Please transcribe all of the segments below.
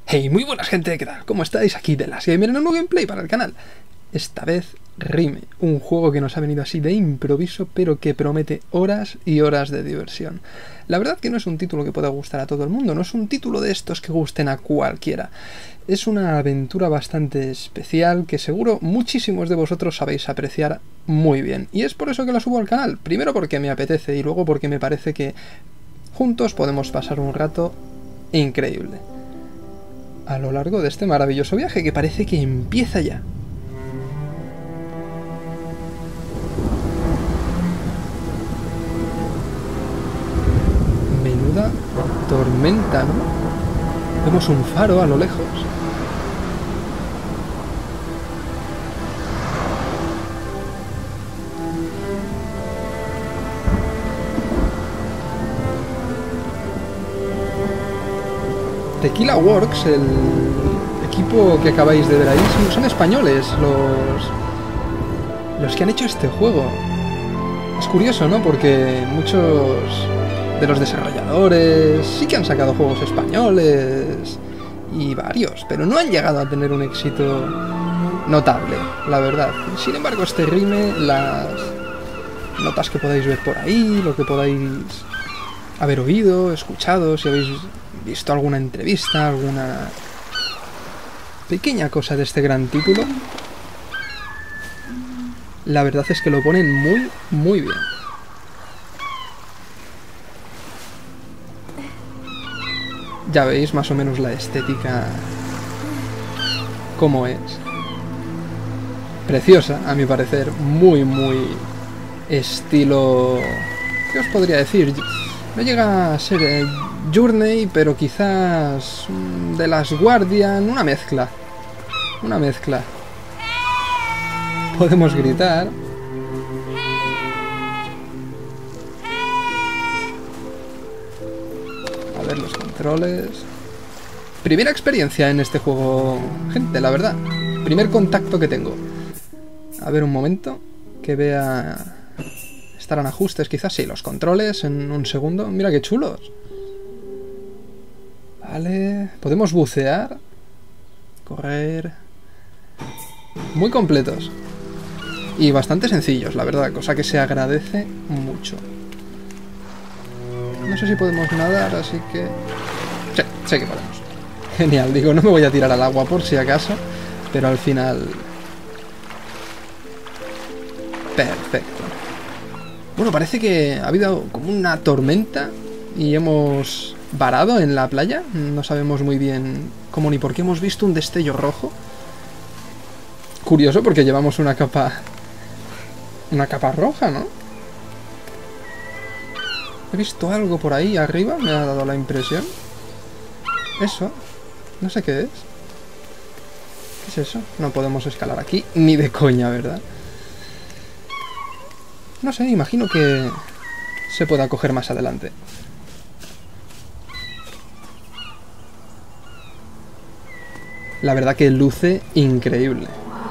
Hey, muy buenas gente, ¿qué tal? ¿Cómo estáis? Aquí de las Gamer en un nuevo gameplay para el canal. Esta vez Rime, un juego que nos ha venido así de improviso, pero que promete horas y horas de diversión. La verdad que no es un título que pueda gustar a todo el mundo, no es un título de estos que gusten a cualquiera. Es una aventura bastante especial que seguro muchísimos de vosotros sabéis apreciar muy bien. Y es por eso que la subo al canal, primero porque me apetece y luego porque me parece que juntos podemos pasar un rato increíble a lo largo de este maravilloso viaje que parece que empieza ya. Menuda tormenta, ¿no? Vemos un faro a lo lejos. Tequila Works, el equipo que acabáis de ver ahí, son españoles los que han hecho este juego. Es curioso, ¿no? Porque muchos de los desarrolladores sí que han sacado juegos españoles y varios, pero no han llegado a tener un éxito notable, la verdad. Sin embargo, este Rime, las notas que podáis ver por ahí, lo que podáis haber oído, escuchado, si habéis visto alguna entrevista, alguna pequeña cosa de este gran título, la verdad es que lo ponen muy bien. Ya veis más o menos la estética cómo es. Preciosa, a mi parecer, muy estilo... ¿Qué os podría decir? No llega a ser Journey, pero quizás de Last Guardian, una mezcla. Podemos gritar. A ver los controles. Primera experiencia en este juego, gente, la verdad. Primer contacto que tengo. A ver un momento, que vea... Estarán ajustes, quizás sí, los controles en un segundo. Mira qué chulos. Vale, podemos bucear, correr. Muy completos. Y bastante sencillos, la verdad, cosa que se agradece mucho. No sé si podemos nadar, así que... Sí, sé que podemos. Genial, digo, no me voy a tirar al agua por si acaso, pero al final... Perfecto. Bueno, parece que ha habido como una tormenta y hemos varado en la playa. No sabemos muy bien cómo ni por qué hemos visto un destello rojo. Curioso porque llevamos una capa roja, ¿no? He visto algo por ahí arriba, me ha dado la impresión. Eso, no sé qué es. ¿Qué es eso? No podemos escalar aquí, ni de coña, ¿verdad? No sé, imagino que se pueda coger más adelante. La verdad que luce increíble.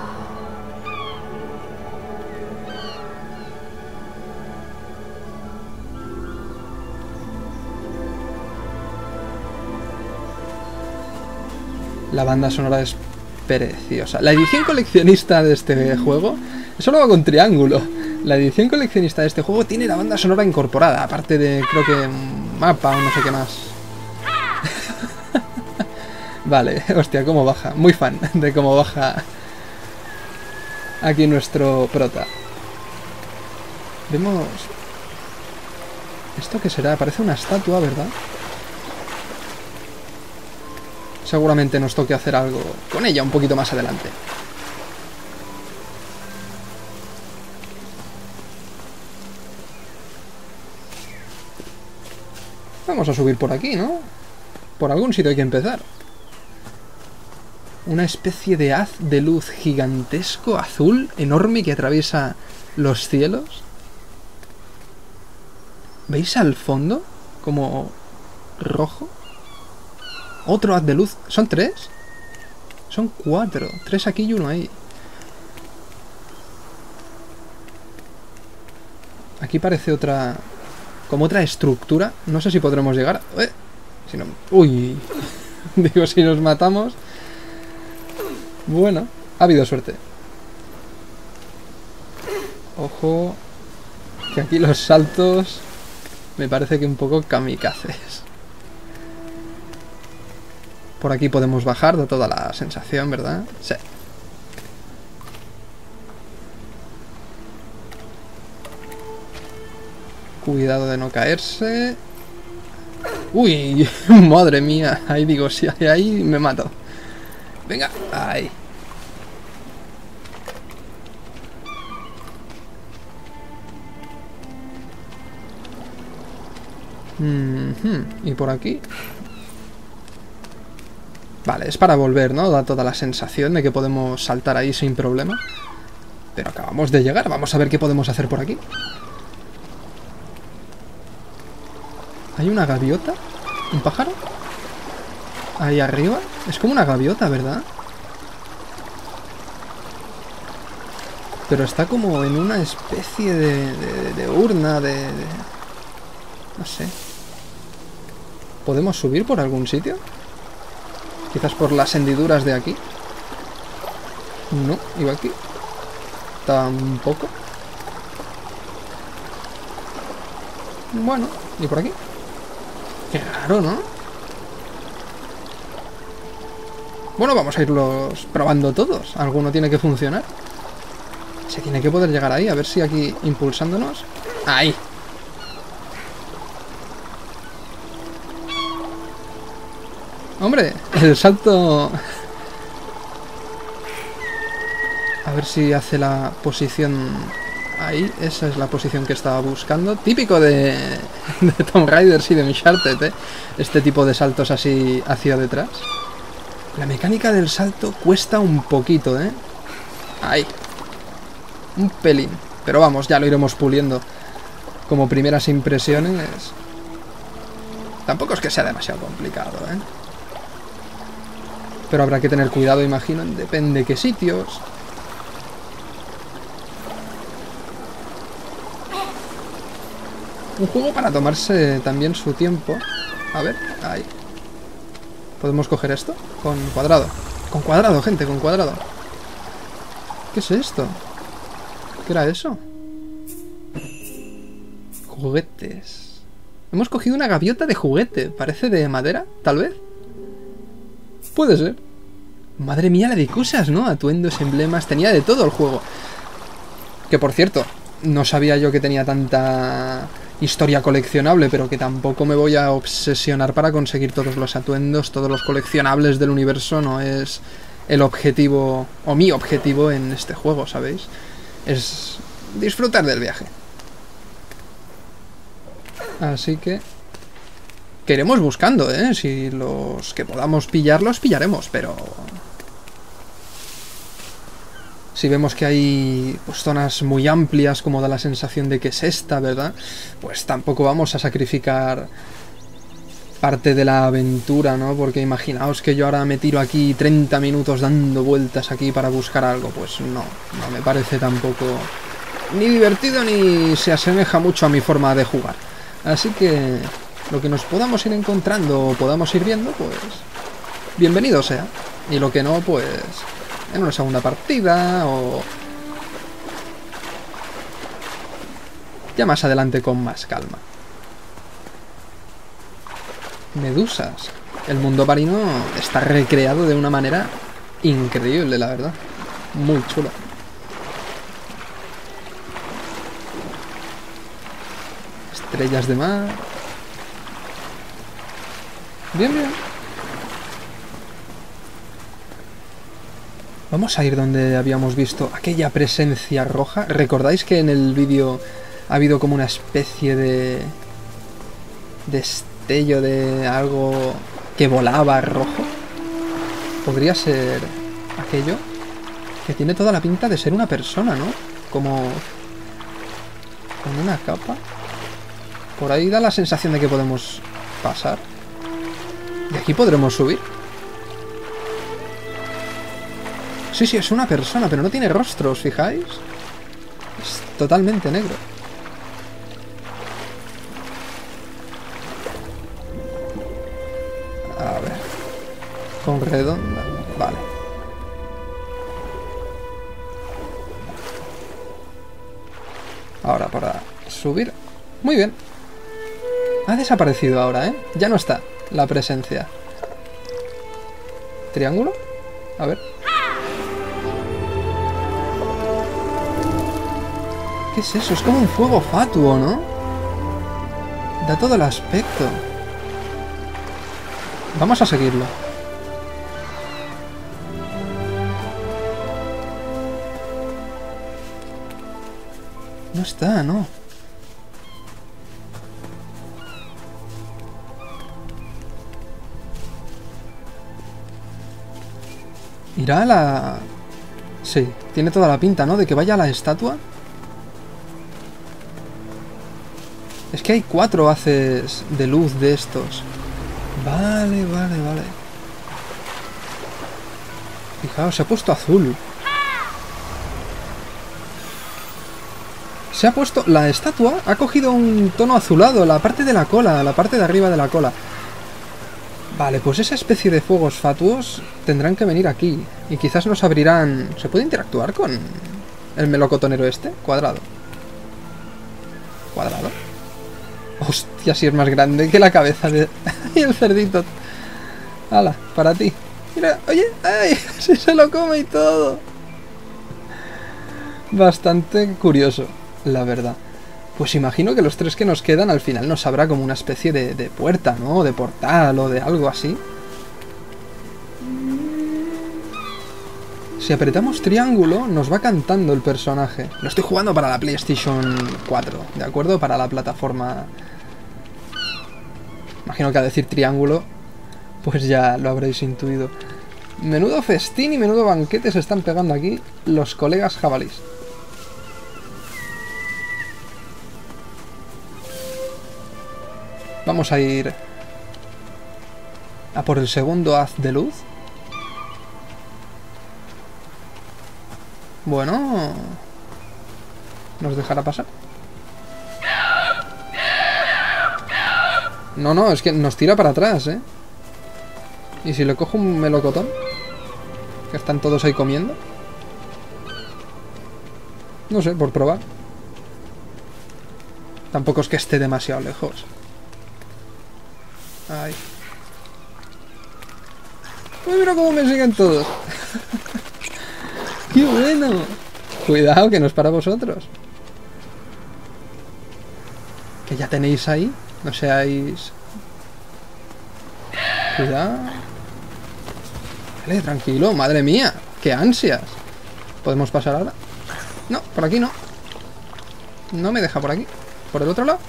La banda sonora es preciosa. La edición coleccionista de este juego solo va con triángulo. La edición coleccionista de este juego tiene la banda sonora incorporada, aparte de, creo que, un mapa o no sé qué más. Vale, hostia, cómo baja. Muy fan de cómo baja aquí nuestro prota. Vemos... ¿Esto qué será? Parece una estatua, ¿verdad? Seguramente nos toque hacer algo con ella un poquito más adelante. Vamos a subir por aquí, ¿no? Por algún sitio hay que empezar. Una especie de haz de luz gigantesco, azul, enorme, que atraviesa los cielos. ¿Veis al fondo? Como rojo. Otro haz de luz. ¿Son tres? Son cuatro. Tres aquí y uno ahí. Aquí parece otra... como otra estructura. No sé si podremos llegar. Si no... Uy. Digo, si nos matamos... Bueno, ha habido suerte. Ojo, que aquí los saltos me parece que un poco kamikazes. Por aquí podemos bajar, da toda la sensación, ¿verdad? Sí. Cuidado de no caerse. Uy, madre mía. Ahí digo, si hay ahí me mato. Venga, ahí. ¿Y por aquí? Vale, es para volver, ¿no? Da toda la sensación de que podemos saltar ahí sin problema. Pero acabamos de llegar. Vamos a ver qué podemos hacer por aquí. ¿Hay una gaviota? ¿Un pájaro? Ahí arriba. Es como una gaviota, ¿verdad? Pero está como en una especie de urna, no sé. ¿Podemos subir por algún sitio? Quizás por las hendiduras de aquí. No, iba aquí. Tampoco. Bueno, ¿y por aquí? Qué raro, ¿no? Bueno, vamos a irlos probando todos. Alguno tiene que funcionar. Se tiene que poder llegar ahí. A ver si aquí impulsándonos. ¡Ahí! ¡Hombre! El salto... A ver si hace la posición... Ahí, esa es la posición que estaba buscando. Típico de Tomb Raider y de Uncharted, ¿eh? Este tipo de saltos así hacia detrás. La mecánica del salto cuesta un poquito, ¿eh? Ahí. Un pelín. Pero vamos, ya lo iremos puliendo. Como primeras impresiones... Tampoco es que sea demasiado complicado, ¿eh? Pero habrá que tener cuidado, imagino. Depende de qué sitios... Un juego para tomarse también su tiempo. A ver, ahí. ¿Podemos coger esto? Con cuadrado. Con cuadrado, gente, con cuadrado. ¿Qué es esto? ¿Qué era eso? Juguetes. Hemos cogido una gaviota de juguete. ¿Parece de madera, tal vez? Puede ser. Madre mía, la de cosas, ¿no? Atuendos, emblemas... Tenía de todo el juego. Que, por cierto, no sabía yo que tenía tanta... historia coleccionable, pero que tampoco me voy a obsesionar para conseguir todos los atuendos, todos los coleccionables del universo. No es el objetivo, o mi objetivo en este juego, ¿sabéis? Es disfrutar del viaje. Así que iremos buscando, ¿eh? Si los que podamos pillar, los pillaremos, pero... Si vemos que hay pues, zonas muy amplias, como da la sensación de que es esta, ¿verdad? Pues tampoco vamos a sacrificar parte de la aventura, ¿no? Porque imaginaos que yo ahora me tiro aquí 30 minutos dando vueltas aquí para buscar algo. Pues no me parece tampoco ni divertido ni se asemeja mucho a mi forma de jugar. Así que lo que nos podamos ir encontrando o podamos ir viendo, pues bienvenido sea. Y lo que no, pues... en una segunda partida o... ya más adelante con más calma. Medusas. El mundo marino está recreado de una manera increíble, la verdad. Muy chulo. Estrellas de mar. Bien, bien. Vamos a ir donde habíamos visto aquella presencia roja. ¿Recordáis que en el vídeo ha habido como una especie de destello de algo que volaba rojo? Podría ser aquello que tiene toda la pinta de ser una persona, ¿no? Como con una capa. Por ahí da la sensación de que podemos pasar. ¿Y aquí podremos subir? Sí, sí, es una persona, pero no tiene rostro, ¿os fijáis? Es totalmente negro. A ver. Con redonda. Vale. Ahora para subir. Muy bien. Ha desaparecido ahora, ¿eh? Ya no está la presencia. ¿Triángulo? A ver. ¿Qué es eso? Es como un fuego fatuo, ¿no? Da todo el aspecto. Vamos a seguirlo. No está, ¿no? ¿Irá a la...? Sí, tiene toda la pinta, ¿no? De que vaya a la estatua. Es que hay 4 haces de luz de estos. Vale, vale, vale. Fijaos, se ha puesto azul. Se ha puesto... La estatua ha cogido un tono azulado, la parte de la cola, la parte de arriba de la cola. Vale, pues esa especie de fuegos fatuos tendrán que venir aquí. Y quizás nos abrirán... ¿Se puede interactuar con el melocotonero este? Cuadrado. Cuadrado. Hostia, si es más grande que la cabeza de... y el cerdito. Hala, para ti. Mira, oye, ¡ay! Si se lo come y todo. Bastante curioso, la verdad. Pues imagino que los 3 que nos quedan al final nos habrá como una especie de puerta, ¿no? De portal o de algo así. Si apretamos triángulo, nos va cantando el personaje. Lo estoy jugando para la PlayStation 4, ¿de acuerdo? Para la plataforma... Imagino que al decir triángulo, pues ya lo habréis intuido. Menudo festín y menudo banquete se están pegando aquí los colegas jabalís. Vamos a ir a por el segundo haz de luz. Bueno, ¿nos dejará pasar? No, no, es que nos tira para atrás, ¿eh? ¿Y si le cojo un melocotón? Que están todos ahí comiendo. No sé, por probar. Tampoco es que esté demasiado lejos. Ay. Uy, mira cómo me siguen todos. ¡Qué bueno! Cuidado, que no es para vosotros. Que ya tenéis ahí. No seáis... Cuidado. Vale, tranquilo. Madre mía. ¡Qué ansias! ¿Podemos pasar ahora? No, por aquí no. No me deja por aquí. ¿Por el otro lado?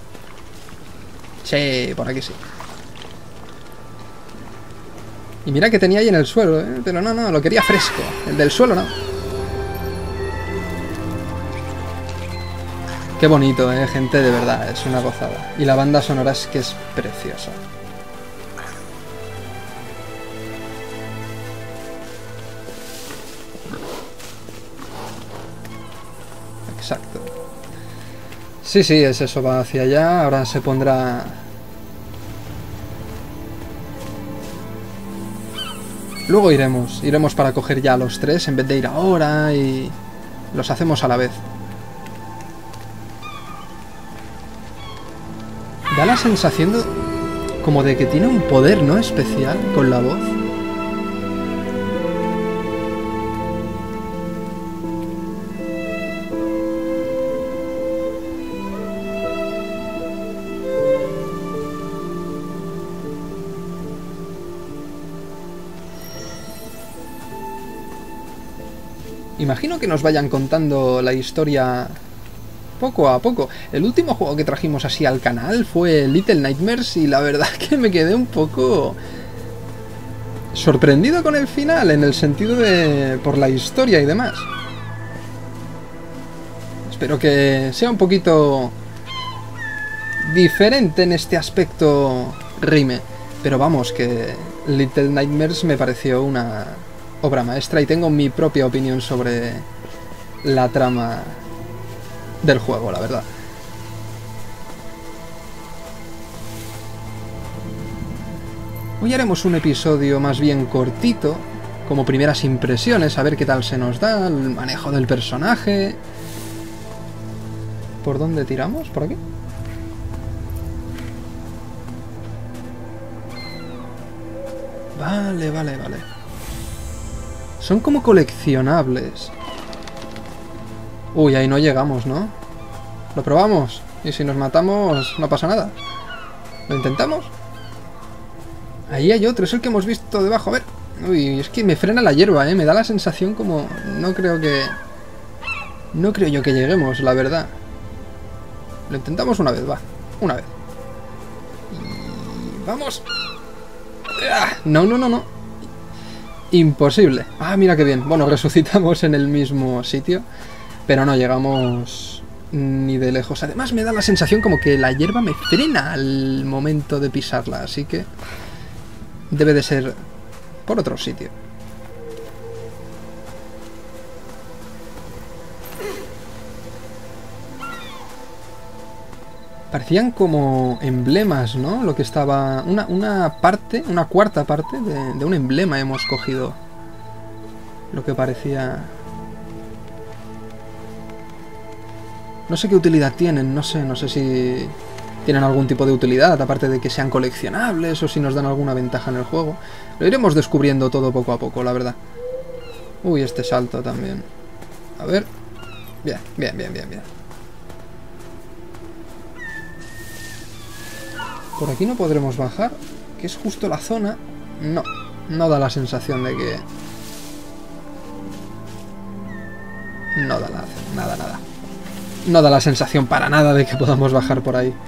Sí, por aquí sí. Y mira que tenía ahí en el suelo, ¿eh? Pero no, no, lo quería fresco. El del suelo no. Qué bonito, gente, de verdad, es una gozada. Y la banda sonora es que es preciosa. Exacto. Sí, sí, es eso, va hacia allá, ahora se pondrá... Luego iremos para coger ya a los 3 en vez de ir ahora y... Los hacemos a la vez. Da la sensación como de que tiene un poder, ¿no? Especial con la voz. Imagino que nos vayan contando la historia poco a poco. El último juego que trajimos así al canal fue Little Nightmares y la verdad que me quedé un poco sorprendido con el final, en el sentido de... por la historia y demás. Espero que sea un poquito diferente en este aspecto Rime. Pero vamos, que Little Nightmares me pareció una obra maestra y tengo mi propia opinión sobre la trama del juego, la verdad. Hoy haremos un episodio más bien cortito, como primeras impresiones, a ver qué tal se nos da, el manejo del personaje. ¿Por dónde tiramos? ¿Por aquí? Vale. Son como coleccionables. Uy, ahí no llegamos, ¿no? ¿Lo probamos? Y si nos matamos, no pasa nada. ¿Lo intentamos? Ahí hay otro, es el que hemos visto debajo. A ver. Uy, es que me frena la hierba, ¿eh? Me da la sensación como... No creo yo que lleguemos, la verdad. Lo intentamos una vez, va. Una vez. Y... ¡Vamos! No. Imposible. Ah, mira qué bien. Bueno, resucitamos en el mismo sitio, pero no llegamos ni de lejos. Además me da la sensación como que la hierba me frena al momento de pisarla, así que debe de ser por otro sitio. Parecían como emblemas, ¿no? Lo que estaba... Una cuarta parte de un emblema hemos cogido. Lo que parecía... No sé qué utilidad tienen, no sé si tienen algún tipo de utilidad, aparte de que sean coleccionables o si nos dan alguna ventaja en el juego. Lo iremos descubriendo todo poco a poco, la verdad. Uy, este salto también. A ver. Bien. Por aquí no podremos bajar, que es justo la zona. No da la sensación de que... No da nada. No da la sensación para nada de que podamos bajar por ahí.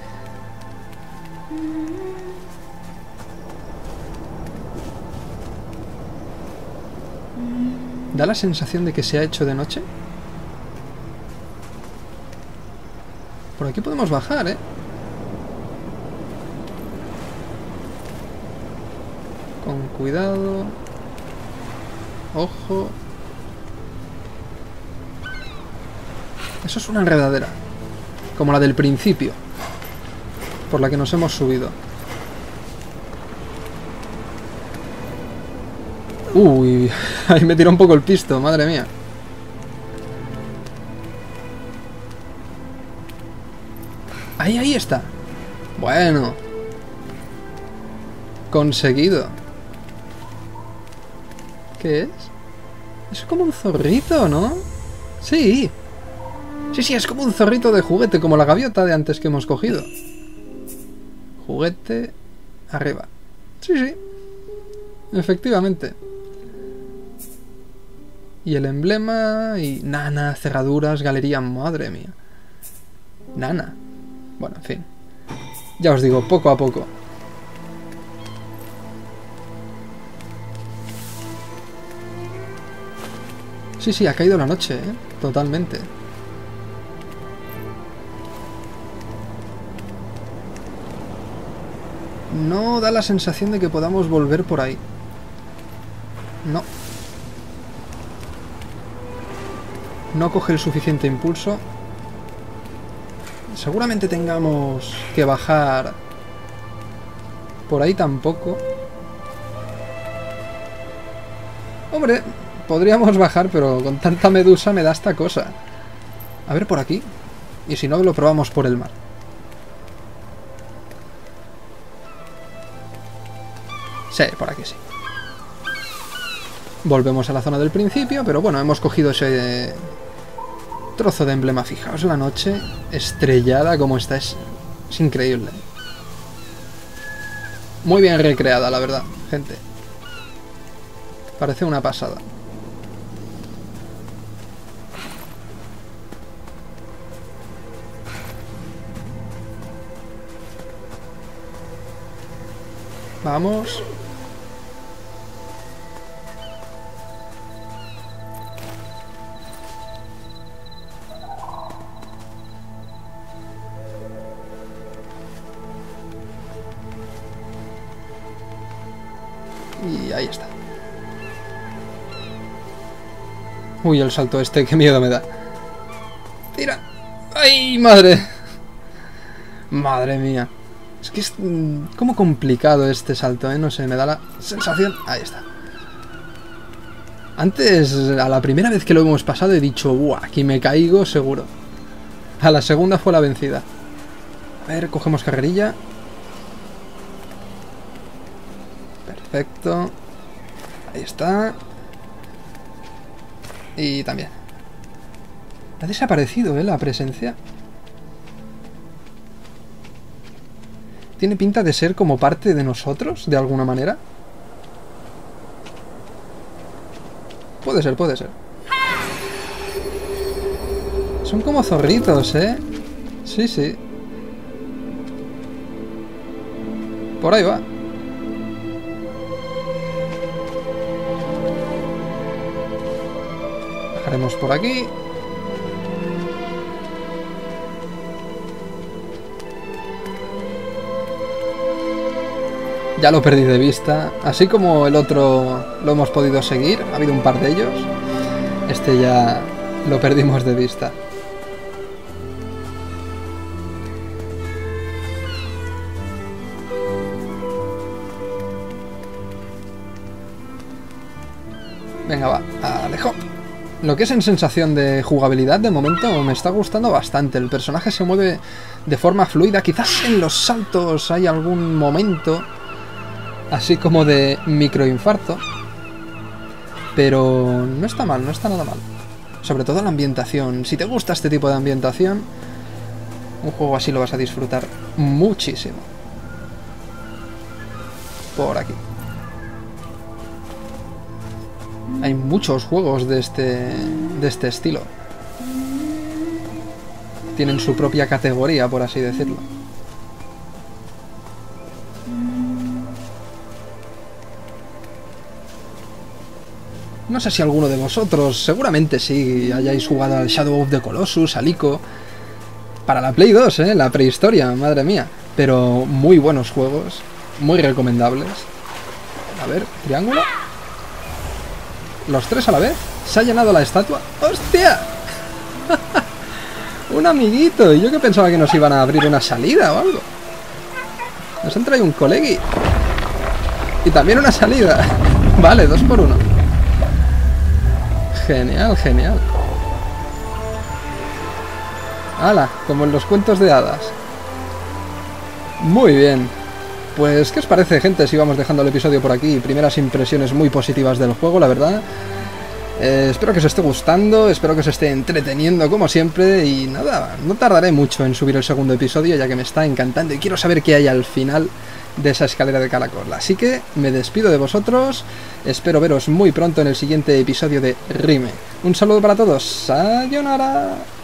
Da la sensación de que se ha hecho de noche. Por aquí podemos bajar, ¿eh? Con cuidado. Ojo. Eso es una enredadera. Como la del principio. Por la que nos hemos subido. Uy, ahí me tiró un poco el pisto, madre mía. Ahí está. Bueno. Conseguido. ¿Qué es? Es como un zorrito, ¿no? Sí. Sí, es como un zorrito de juguete, como la gaviota de antes que hemos cogido. Juguete arriba. Sí. Efectivamente. Y el emblema y... Nana, cerraduras, galería, madre mía. Nana. Bueno, en fin. Ya os digo, poco a poco. Sí, ha caído la noche, ¿eh? Totalmente. No da la sensación de que podamos volver por ahí. No. No coge el suficiente impulso. Seguramente tengamos que bajar. Por ahí tampoco. Hombre, podríamos bajar, pero con tanta medusa me da esta cosa. A ver por aquí. Y si no, lo probamos por el mar. Sí, por aquí sí. Volvemos a la zona del principio, pero bueno, hemos cogido ese trozo de emblema. Fijaos la noche estrellada como está, es increíble. Muy bien recreada, la verdad, gente. Parece una pasada. Vamos. Y ahí está. Uy, el salto este, qué miedo me da. Tira. ¡Ay, madre! Madre mía. Es que es como complicado este salto, ¿eh? No sé, me da la sensación... Ahí está. Antes, a la primera vez que lo hemos pasado, he dicho, ¡buah! Aquí me caigo seguro. A la segunda fue la vencida. A ver, cogemos carrerilla. Perfecto. Ahí está. Y también. Ha desaparecido, ¿eh? La presencia. Tiene pinta de ser como parte de nosotros, de alguna manera. Puede ser, puede ser. Son como zorritos, ¿eh? Sí, sí. Por ahí va. Dejaremos por aquí. Ya lo perdí de vista. Así como el otro lo hemos podido seguir. Ha habido un par de ellos. Este ya lo perdimos de vista. Venga, va. Alejo. Lo que es en sensación de jugabilidad, de momento, me está gustando bastante. El personaje se mueve de forma fluida. Quizás en los saltos hay algún momento así como de microinfarto. Pero no está mal, no está nada mal. Sobre todo la ambientación. Si te gusta este tipo de ambientación, un juego así lo vas a disfrutar muchísimo. Por aquí. Hay muchos juegos de este estilo. Tienen su propia categoría, por así decirlo. No sé si alguno de vosotros, seguramente sí, hayáis jugado al Shadow of the Colossus, al Ico. Para la Play 2, la prehistoria, madre mía. Pero muy buenos juegos, muy recomendables. A ver, triángulo. Los tres a la vez. ¿Se ha llenado la estatua? ¡Hostia! Un amiguito. Y yo que pensaba que nos iban a abrir una salida o algo. Nos han traído un colegui. Y también una salida. Vale, 2 por 1. Genial, genial. ¡Hala! Como en los cuentos de hadas. Muy bien. Pues, ¿qué os parece, gente, si vamos dejando el episodio por aquí? Primeras impresiones muy positivas del juego, la verdad. Espero que os esté gustando, espero que os esté entreteniendo como siempre. Y nada, no tardaré mucho en subir el segundo episodio, ya que me está encantando y quiero saber qué hay al final de esa escalera de caracol. Así que me despido de vosotros, espero veros muy pronto en el siguiente episodio de Rime. Un saludo para todos, sayonara.